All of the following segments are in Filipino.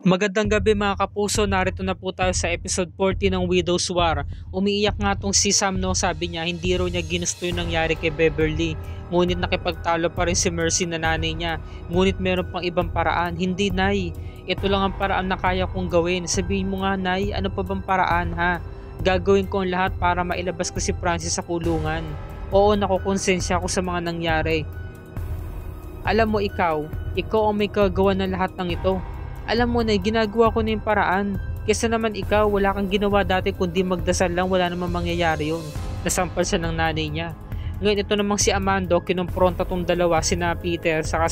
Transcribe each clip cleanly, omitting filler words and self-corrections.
Magandang gabi mga kapuso, narito na po tayo sa episode 40 ng Widow's War. Umiiyak nga tong si Sam, no, sabi niya hindi raw niya ginusto yung nangyari kay Beverly. Ngunit nakipagtalo pa rin si Mercy na nanay niya. Ngunit meron pang ibang paraan. Hindi, Nay. Ito lang ang paraan na kaya kong gawin. Sabihin mo nga, Nay, ano pa bang paraan, ha? Gagawin ko ang lahat para mailabas ko si Francis sa kulungan. Oo, nakukonsensya ako sa mga nangyari. Alam mo, ikaw ang may kagawa ng lahat ng ito. Alam mo na, ginagawa ko na yung paraan. Kesa naman ikaw, wala kang ginawa dati kundi magdasal lang, wala namang mangyayari yun. Nasampal siya ng nanay niya. Ngayon ito namang si Amando, kinumpronta tong dalawa, sina Peter, saka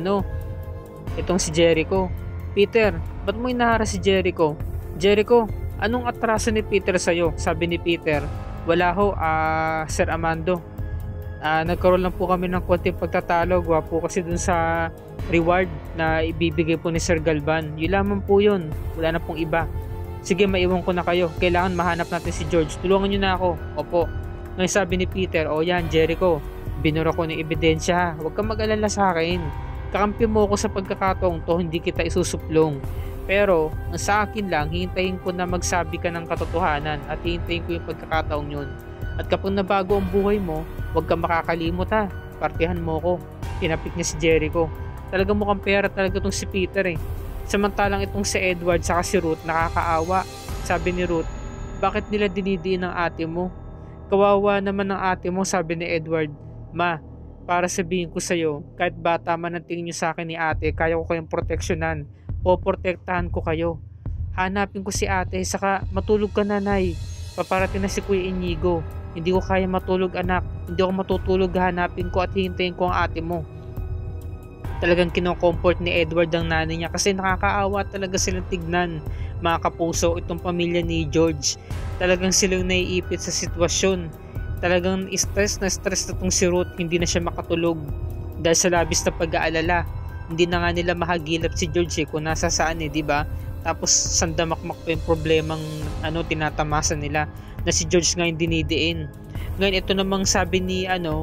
itong si Jericho. Peter, ba't mo inahara si Jericho? Jericho, anong atraso ni Peter sa'yo? Sabi ni Peter, wala ho, Sir Amando. Nagkaroon lang po kami ng konting pagtatalo. Gwapo kasi dun sa reward na ibibigay po ni Sir Galvan. Yun lamang po yun. Wala na pong iba. Sige, maiwan ko na kayo. Kailangan mahanap natin si George. Tulungan nyo na ako. Opo. Ngayon sabi ni Peter, o yan Jericho, binura ko ng ebidensya ha. Huwag kang mag-alala sa akin. Kakampi mo ako sa pagkakataong to, hindi kita isusuplong. Pero, ang sa akin lang, hintayin ko na magsabi ka ng katotohanan at hintayin ko yung pagkakataong yun. At kapag nabago ang buhay mo, huwag kang makakalimot ha. Partihan mo ko. Tinapik niya si Jericho. Talagang mukhang pera talaga itong si Peter eh. Samantalang itong si Edward saka si Ruth nakakaawa. Sabi ni Ruth, bakit nila dinidiin ang ate mo? Kawawa naman ng ate mo, sabi ni Edward. Ma, para sabihin ko sa'yo, kahit bata man ang tingin nyo sa akin ni ate, kaya ko kayong proteksyonan. Poprotektahan ko kayo. Hanapin ko si ate, saka matulog ka nanay. Paparating na si Kuya Inigo. Hindi ko kaya matulog anak. Hindi ako matutulog, hanapin ko at hihintayin ko ang ate mo. Talagang kino-comfort ni Edward ang nanay niya kasi nakakaawa talaga silang tignan. Mga kapuso, itong pamilya ni George. Talagang silang naiipit sa sitwasyon. Talagang stress na itong si Ruth. Hindi na siya makatulog dahil sa labis na pag-aalala. Hindi na nga nila mahagilap si George kung nasa saan di ba? Tapos sandamakmak pa yung problemang tinatamasan nila na si George nga yung dinidiin. Ngayon ito namang sabi ni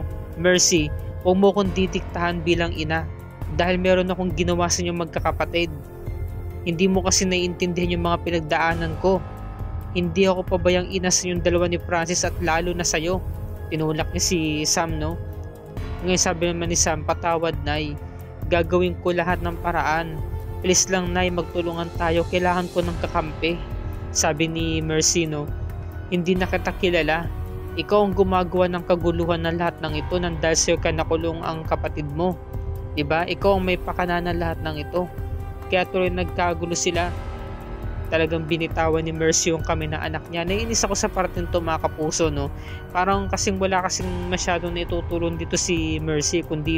Mercy, huwag mo kong didiktahan bilang ina dahil meron akong ginawa sa inyong magkakapatid. Hindi mo kasi naiintindihan yung mga pinagdaanan ko. Hindi ako pabayang ina sa yung dalawa ni Francis at lalo na sa'yo. Tinulak niya si Sam, no? Ngayon sabi naman ni Sam, patawad Nay. Gagawin ko lahat ng paraan. Please lang Nay, magtulungan tayo. Kailangan ko ng kakampi. Sabi ni Mercy, no? Hindi na kita kilala. Ikaw ang gumagawa ng kaguluhan ng lahat ng ito nang dahil sa'yo ka nakulong ang kapatid mo. Diba? Ikaw ang may pakana ng lahat ng ito. Kaya tuloy nagkagulo sila. Talagang binitawan ni Mercy yung kami na anak niya. Naiinis ako sa parte nito mga kapuso, no? Parang wala kasing masyadong naitutulong dito si Mercy, kundi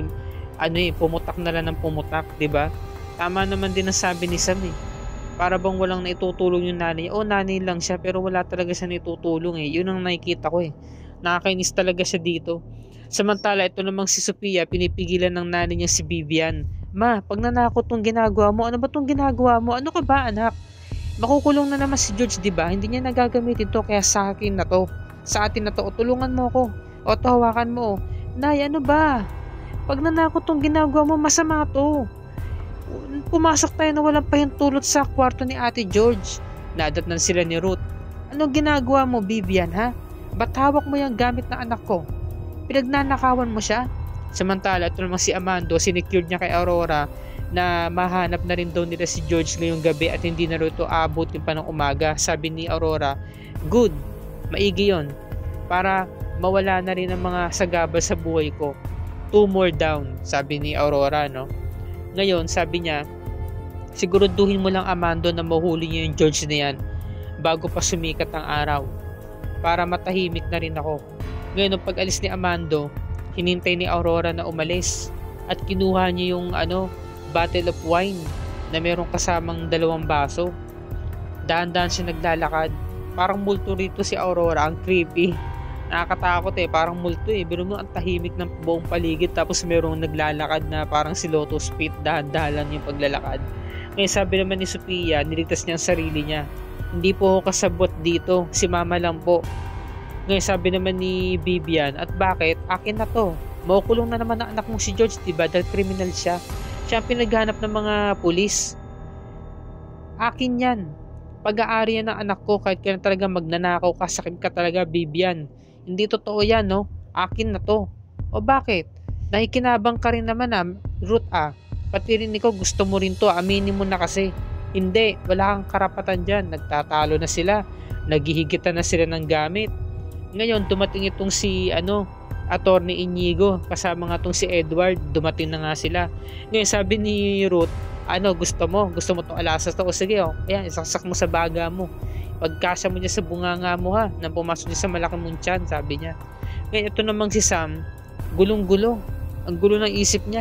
pumutak na lang ng pumutak, diba? Tama naman din ang sabi ni Sam eh. Para bang walang naitutulong yung nanay. O nanay lang siya pero wala talaga siya naitutulong eh. Yun ang nakikita ko eh. Nakakainis talaga siya dito. Samantala ito namang si Sophia, pinipigilan ng nanay niya si Vivian. Ma, pag nanakot tong ginagawa mo, ano ba tong ginagawa mo? Ano ka ba anak? Makukulong na naman si George, diba? Hindi niya nagagamitin to kaya sa akin na to. Sa atin na to. O tulungan mo ko. O to hawakan mo. Nay, ano ba? Pag nanakot tong ginagawa mo, masama to. Pumasok tayo na walang pahintulot sa kwarto ni Ate George. Nadatnan sila ni Ruth. Anong ginagawa mo, Vivian, ha? Ba't hawak mo yung gamit ng anak ko? Pinagnanakawan mo siya? Samantala, ito naman si Amando, sinecured niya kay Aurora na mahanap na rin daw nila si George ngayong gabi at hindi na rin ito aabutin pa ng umaga. Sabi ni Aurora, good, maigi yon para mawala na rin ang mga sagabal sa buhay ko. 2 more down, sabi ni Aurora, no? Ngayon, sabi niya, siguraduhin mo lang Amando na mahuli niyo yung George na yan bago pa sumikat ang araw para matahimik na rin ako. Ngayon, nung pag-alis ni Amando, hinintay ni Aurora na umalis at kinuha niya yung bottle of wine na merong kasamang 2 baso. Dahan-dahan siya naglalakad. Parang multo rito si Aurora, ang creepy. Nakakatakot parang multo Pero mo ang tahimik ng buong paligid tapos merong naglalakad na parang si Lotus Pit, dahan-dahan lang yung paglalakad. Ngayon sabi naman ni Sophia, niligtas niya ang sarili niya. Hindi po ako kasabot dito, si mama lang po. Ngayon sabi naman ni Vivian, at bakit? Akin na to. Makukulong na naman ang anak mong si George, diba? Dahil criminal siya. Siya ang pinaghanap ng mga pulis. Akin yan. Pag-aari yan ng anak ko kahit kailan talaga magnanakaw ka, sakit ka talaga, Bibian. Hindi totoo yan, no? Akin na to. O bakit? Nakikinabang ka rin naman Ruth Pati rin ikaw gusto mo rin to, aminin mo na kasi. Hindi, wala kang karapatan dyan. Nagtatalo na sila. Naghihigitan na sila ng gamit. Ngayon, dumating itong si, Attorney Inigo. Kasama nga itong si Edward. Dumating na nga sila. Ngayon, sabi ni Ruth, gusto mo? Gusto mo itong alasas to? O sige, ayan, isaksak mo sa baga mo. Pagkasya mo niya sa bunganga mo nang pumasok niya sa malaking mong tiyan, sabi niya. Ngayon, ito namang si Sam, gulong-gulo. Ang gulo ng isip niya.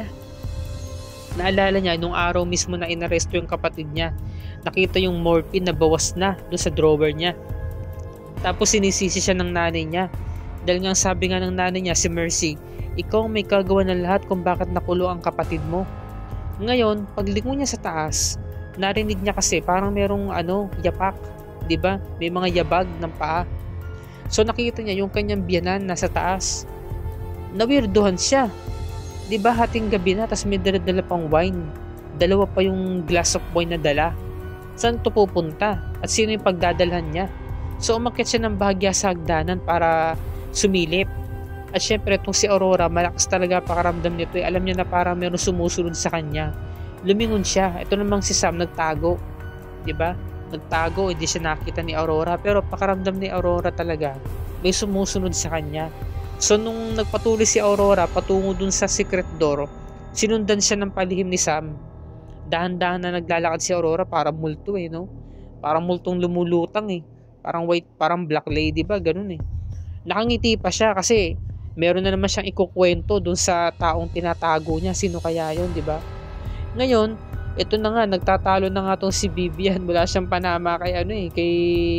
Naalala niya, nung araw mismo na inaresto yung kapatid niya, nakita yung morphine na bawas na doon sa drawer niya. Tapos sinisisi siya ng nanay niya. Dahil nga sabi nga ng nanay niya, si Mercy, ikaw may kagawa ng lahat kung bakit nakulong ang kapatid mo. Ngayon, paglingon niya sa taas, narinig niya kasi parang merong yapak. 'Di ba? May mga yabag ng paa. So nakita niya yung kanyang biyanan nasa taas. Nawirduhan siya. 'Di ba hating gabi na, tas may dala pang wine. Dalawa pa yung glass of wine na dala. Saan to pupunta? At sino yung pagdadalhan niya? So umakyat siya ng bahagya sa hagdanan para sumilip. At syempre itong si Aurora, malakas talaga pakaramdam nito. Alam niya na parang meron sumusunod sa kanya. Lumingon siya. Ito namang si Sam nagtago. 'Di ba? Nagtago, hindi siya nakita ni Aurora. Pero pakaramdam ni Aurora talaga, may sumusunod sa kanya. So nung nagpatuloy si Aurora patungo dun sa secret door, sinundan siya ng palihim ni Sam. Dahan-dahan na naglalakad si Aurora, parang multo no? Parang multong lumulutang Parang black lady ba, ganun Nakangiti pa siya kasi meron na naman siyang ikukwento dun sa taong tinatago niya. Sino kaya yun, di ba? Ngayon, ito na nga, nagtatalo na nga tong si Vivian. Wala siyang panama kay kay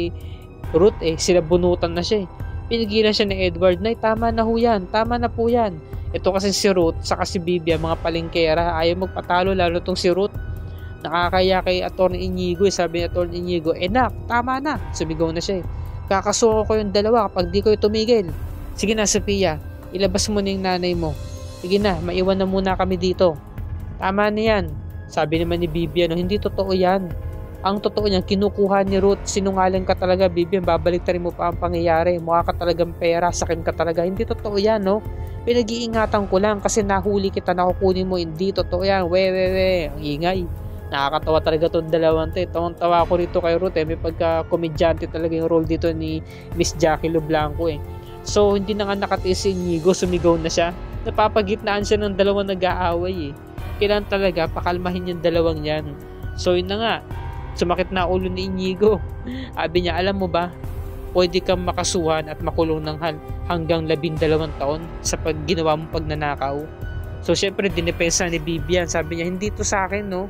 Ruth Sila bunutan na siya Pinigilan siya ni Edward na tama na ho yan, tama na po yan. Ito kasi si Ruth saka si Vivian, mga palengkera, ayaw magpatalo, lalo tong si Ruth. Nakakaya kay Attorney Inigo. Sabi ni Attorney Inigo, nak, tama na. Sumigaw na siya Kakasuko ko yung dalawa kapag di ko tumigil. Sige na, Sophia, ilabas mo na yung nanay mo. Sige na, maiwan na muna kami dito. Tama na yan. Sabi naman ni Vivian, hindi totoo yan. Ang totoo niyan, kinukuha ni Ruth. Sinungaling ka talaga, Vivian. Babalik tayo mo pa ang pangyayari. Mukha ka talagang pera. Sakin ka talaga. Hindi totoo yan, no? Pinag-iingatan ko lang kasi nahuli kita, nakukunin mo. Hindi totoo yan. We. Ang ingay. Nakakatawa talaga itong dalawang to. Tawang-tawa ko rito kay Ruth. May pagka-komedyante talaga yung role dito ni Miss Jackie Lublanco So, hindi na nga nakatiis si Inigo. Sumigaw na siya. Napapagitnaan siya ng dalawang nag-aaway Kailangan talaga pakalmahin yung dalawang yan. So, yun na nga. Sumakit na ulo ni Inigo. Sabi niya, alam mo ba, pwede kang makasuhan at makulong ng hanggang 12 taon sa ginawa mong pagnanakaw. So, syempre, dinepensa ni Vivian. Sabi niya, hindi to sa akin, no?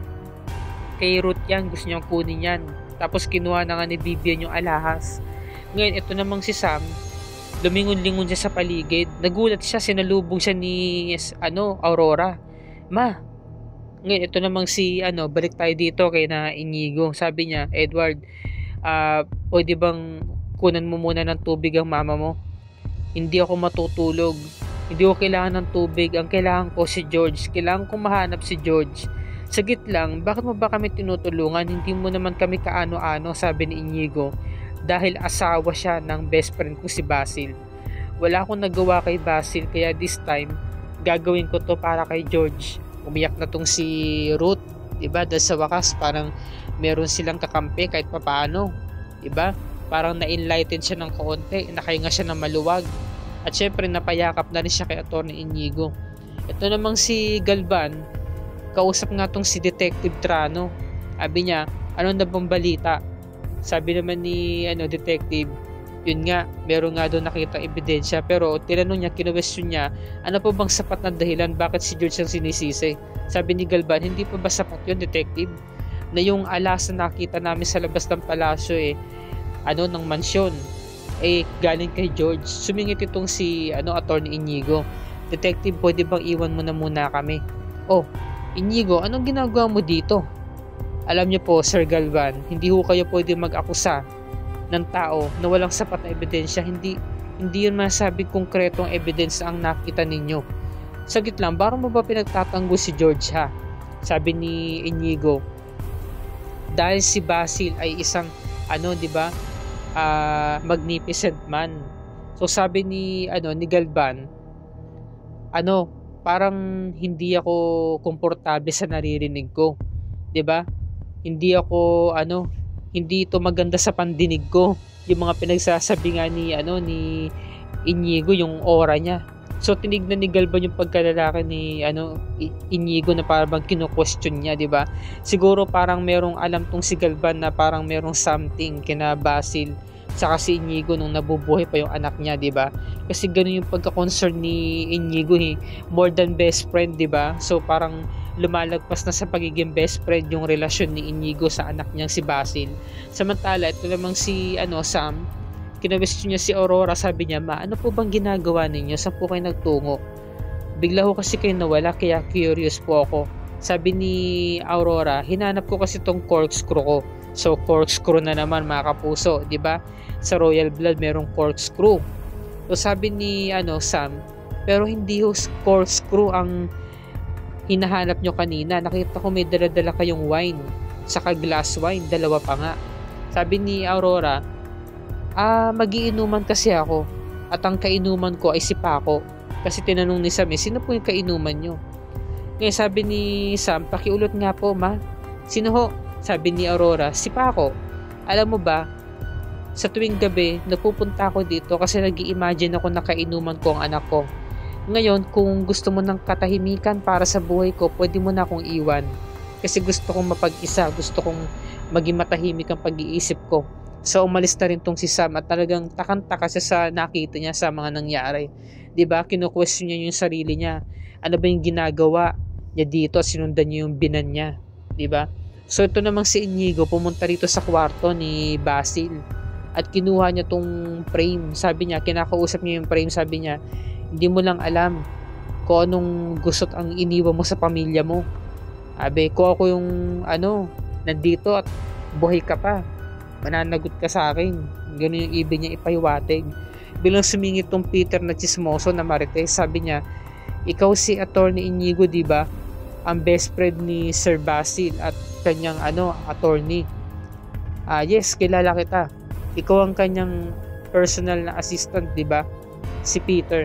Kay Ruth yan, gusto niyang kunin yan. Tapos, kinuha na nga ni Vivian yung alahas. Ngayon, ito namang si Sam, lumingon-lingon siya sa paligid. Nagulat siya, sinalubong siya ni Aurora. Ma, ngayon ito namang si balik tayo dito kay na Inigo. Sabi niya, Edward, pwede bang kunan mo muna ng tubig ang mama mo? Hindi ako matutulog. Hindi ko kailangan ng tubig. Ang kailangan ko si George. Kailangan ko mahanap si George. Sagit lang, bakit mo ba kami tinutulungan? Hindi mo naman kami kaano-ano, sabi ni Inigo. Dahil asawa siya ng best friend ko si Basil. Wala akong nagawa kay Basil, kaya this time, gagawin ko to para kay George. Umiyak na tong si Ruth, 'di ba? Dahil sa wakas parang meron silang kakampi kahit papaano, 'di ba? Parang na-enlighten siya ng kaunti, nakahinga siya ng maluwag. At syempre napayakap na rin siya kay Attorney Inigo. Ito namang si Galvan, kausap nga tong si Detective Trano. Sabi niya, ano na bang balita? Sabi naman ni detective, yun nga, meron nga doon nakita ebidensya, pero tinanong niya, kinwestiyon niya, ano pa bang sapat na dahilan bakit si George ang sinisisi? Sabi ni Galvan, hindi pa ba sapat yun, detective? Na yung alas na nakita namin sa labas ng palasyo ng mansyon, galing kay George. Sumingit itong si Attorney Inigo. Detective, pwede bang iwan mo na muna kami? Oh, Inigo, anong ginagawa mo dito? Alam niyo po, Sir Galvan, hindi ho kayo pwede mag-akusa ng tao na walang sapat na ebidensya. Hindi yun masabing konkretong evidence ang nakita ninyo. Sagit lang, bakit mo ba pinagtatanggol si George ha? Sabi ni Inigo. dahil si Basil ay isang di ba, magnificent man. So sabi ni Galvan, parang hindi ako komportable sa naririnig ko, 'di ba? Hindi ito maganda sa pandinig ko, yung mga pinagsasabi nga ni Inigo, yung aura niya. So tinignan ni Galvan yung pagkalalaki ni Inigo na parang kino-question niya, 'di ba? Siguro parang merong alam tong si Galvan na parang merong something kina Basil saka si Inigo nung nabubuhay pa yung anak niya, 'di ba? Kasi ganoon yung pagka-concern ni Inigo, more than best friend, 'di ba? So parang lumalagpas na sa pagiging best friend yung relasyon ni Inigo sa anak niyang si Basil. Samantala ito namang si Sam, kinwestiyon niya si Aurora, sabi niya, "Ma, ano po bang ginagawa ninyo? Saan po kayo nagtungo? Bigla ko kasi kayo nawala, kaya curious po ako." Sabi ni Aurora, "Hinanap ko kasi tong corkscrew ko." So corkscrew na naman, mga kapuso, 'di ba? Sa Royal Blood merong corkscrew. So sabi ni Sam, "Pero hindi ho corkscrew ang hinahanap nyo kanina. Nakita ko may dala-dala kayong wine, saka glass wine, dalawa pa nga." Sabi ni Aurora, "Magiinuman kasi ako, at ang kainuman ko ay si Paco." Kasi tinanong ni Sam, "Sino po yung kainuman nyo?" Ngayon sabi ni Sam, "Pakiulot nga po, ma." "Sino ho?" Sabi ni Aurora, "Si Paco. Alam mo ba, sa tuwing gabi, napupunta ako dito kasi nag-i-imagine ako na kainuman ko ang anak ko. Ngayon, kung gusto mo ng katahimikan para sa buhay ko, pwede mo na akong iwan. Kasi gusto kong mapag-isa, gusto kong maging matahimik ang pag-iisip ko." So umalis na rin tong si Sam at talagang takang-taka siya sa nakita niya sa mga nangyari. 'Di ba? Kino-question niya yung sarili niya. Ano ba yung ginagawa niya dito? Sinundan niya yung binan niya, 'di ba? So ito namang si Inigo pumunta rito sa kwarto ni Basil at kinuha niya tong frame. Sabi niya, kinakausap niya yung frame, sabi niya, "Hindi mo lang alam kung anong gusot ang iniwan mo sa pamilya mo. Abe, kung ako yung nandito at buhay ka pa, mananagot ka sa akin." Ganun yung ibig niya ipahiwatig. Bilang sumingit tong Peter na chismoso na Marites, sabi niya, "Ikaw si Attorney Inigo, di ba? Ang best friend ni Sir Basil at kanyang attorney." "Yes, kilala kita. Ikaw ang kanyang personal na assistant, di ba? Si Peter."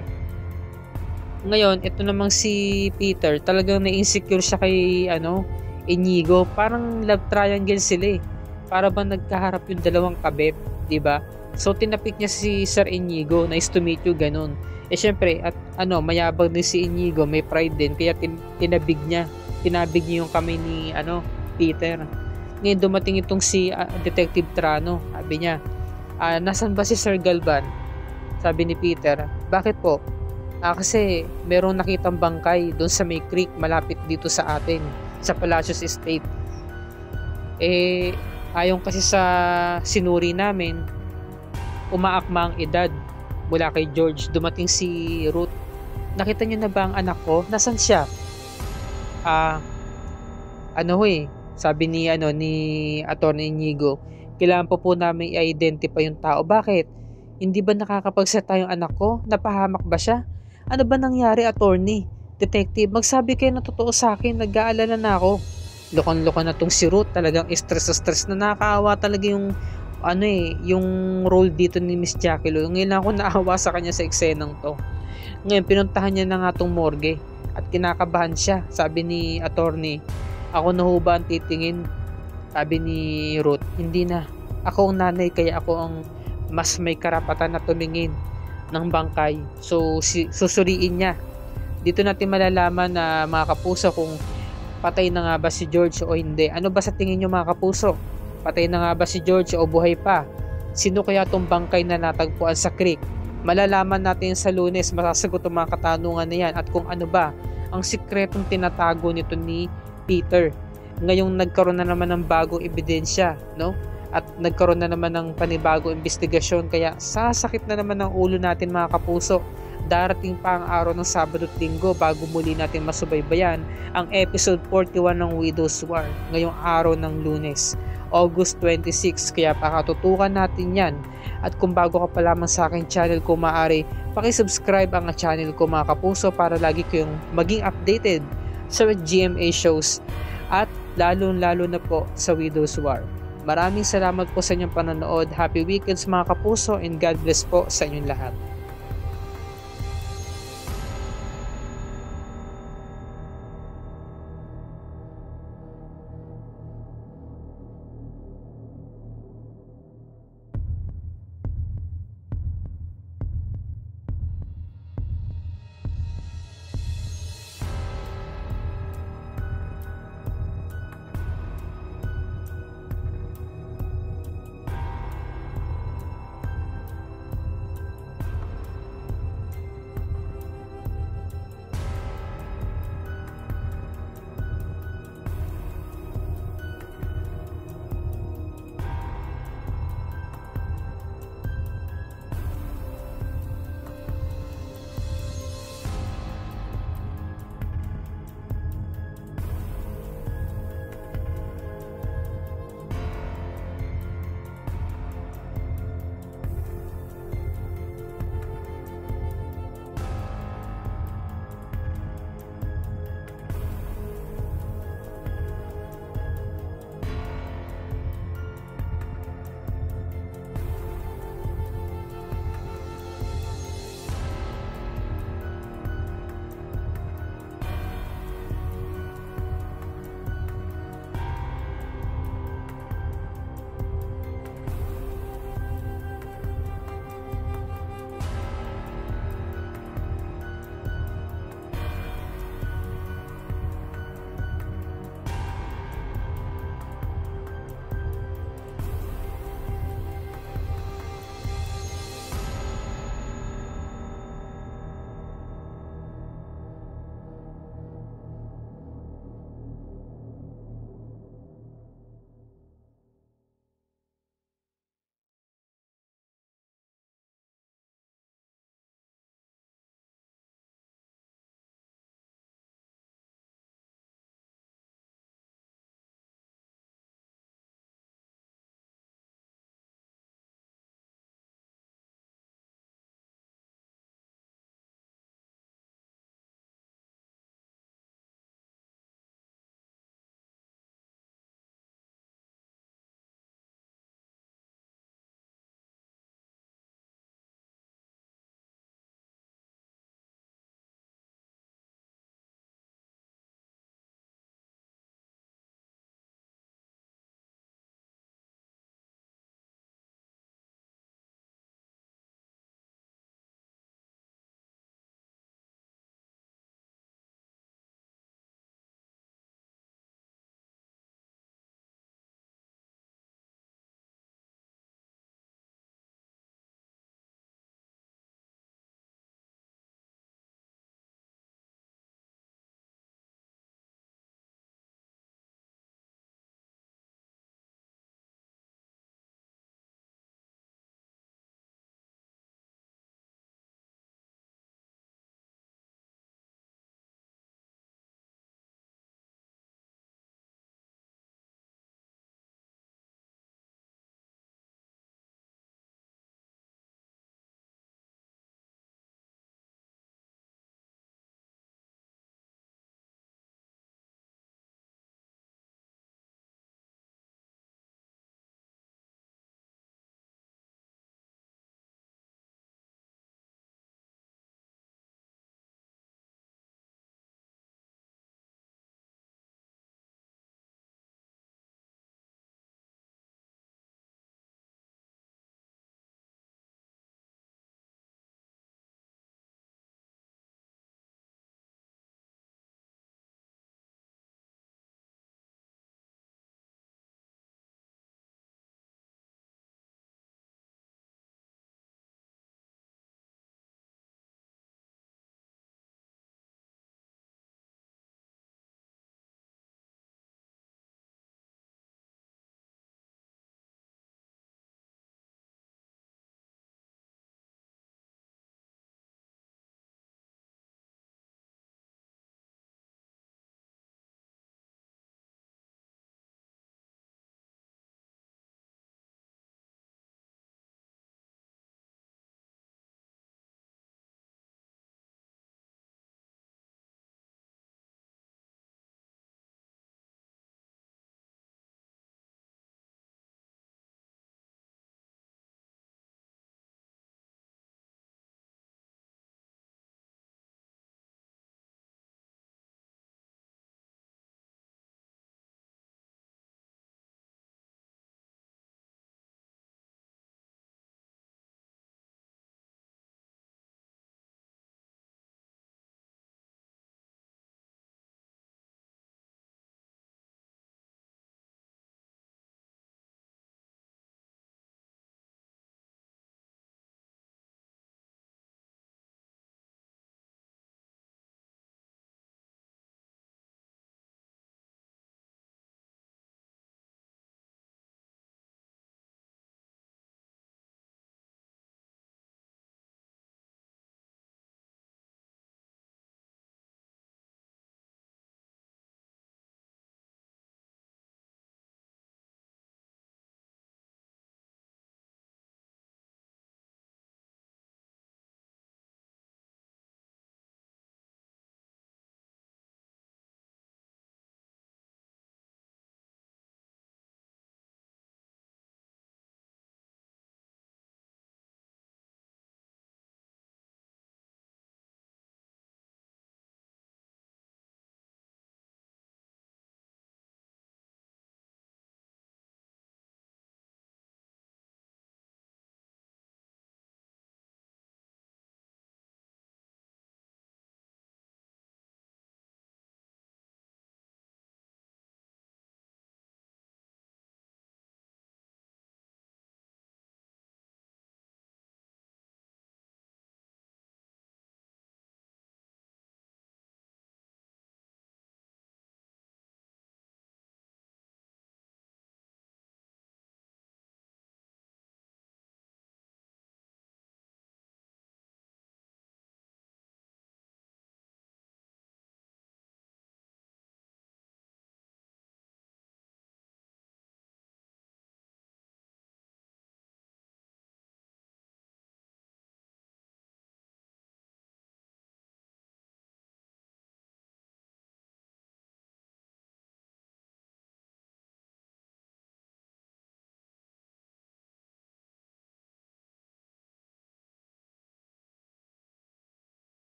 Ngayon, ito namang si Peter, talagang na-insecure siya kay Inigo. Parang love triangle sila eh. Para bang nagkaharap yung dalawang kabet, 'di ba? So tinapik niya si Sir Inigo, "Nice to meet you," ganun. Syempre, at mayabang din si Inigo, may pride din, kaya tinabig niya yung kamay ni Peter. Ngayon dumating itong si Detective Trano. Sabi niya, "Nasaan ba si Sir Galvan?" Sabi ni Peter, "Bakit po?" Kasi merong nakitang bangkay doon sa may creek malapit dito sa atin, sa Palacios Estate. Ayon kasi sa sinuri namin, umaakma ang edad mula kay George. Dumating si Ruth. Nakita niyo na ba ang anak ko? Nasaan siya?" Sabi ni Attorney Inigo, "Kailangan po namin i-identify yung tao." "Bakit? Hindi ba nakakapagsalita yung anak ko? Napahamak ba siya?" "Ano ba nangyari, Attorney? Detective, magsabi kayo ng totoo sa akin, nag-aalala na ako." Lokon-lokon na tong si Ruth, talagang stress na nakakaawa talaga yung yung role dito ni Miss Jackie Lo. Ngayon lang ako naawa sa kanya sa eksenang to. Ngayon, pinuntahan niya na nga tong morgue at kinakabahan siya. Sabi ni Attorney, "Ako na ho ba ang titingin?" Sabi ni Ruth, "Hindi na. Ako ang nanay, kaya ako ang mas may karapatan na tumingin ng bangkay." So susuriin niya. Dito natin malalaman na, mga kapuso, kung patay na nga ba si George o hindi. Ano ba sa tingin niyo, mga kapuso? Patay na nga ba si George o buhay pa? Sino kaya tong bangkay na natagpuan sa creek? Malalaman natin sa Lunes, masasagot ang mga katanungan na yan, at kung ano ba ang sikretong tinatago nito ni Peter. Ngayong nagkaroon na naman ng bagong ebidensya, no? At nagkaroon na naman ng panibagong investigasyon, kaya sasakit na naman ang ulo natin, mga kapuso. Darating pa ang araw ng Sabado at Linggo bago muli natin masubaybayan ang episode 41 ng Widow's War ngayong araw ng Lunes, August 26. Kaya pakatutukan natin yan. At kung bago ka pa lamang sa aking channel, kung maaari, pakisubscribe ang channel ko, mga kapuso, para lagi kayong maging updated sa GMA shows. At lalo na po sa Widow's War. Maraming salamat po sa inyong panonood. Happy weekends mga kapuso and God bless po sa inyong lahat.